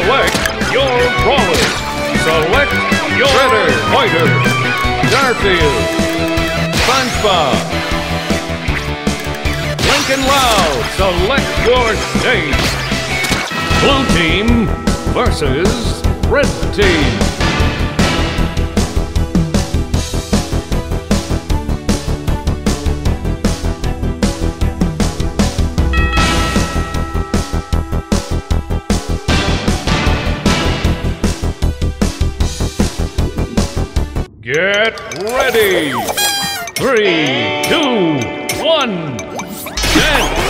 Select your brawler. Select your fighter. Garfield. SpongeBob. Lincoln Loud. Select your stage. Blue team versus red team. Get ready! 3, 2, 1, dance!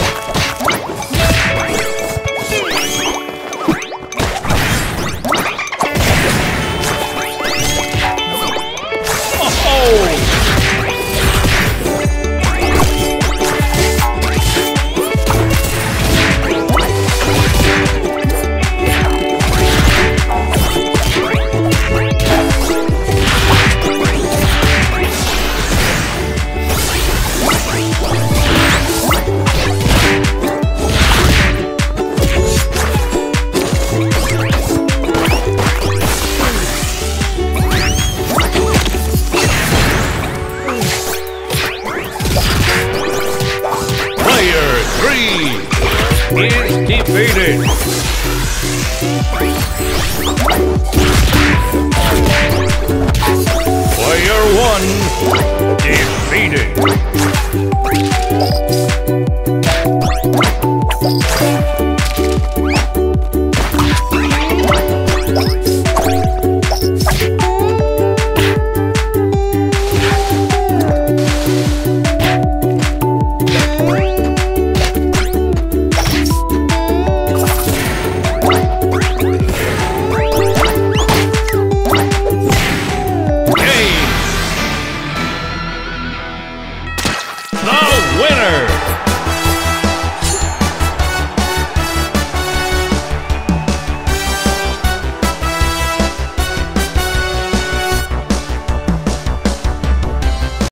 Is defeated. Player 1 defeated.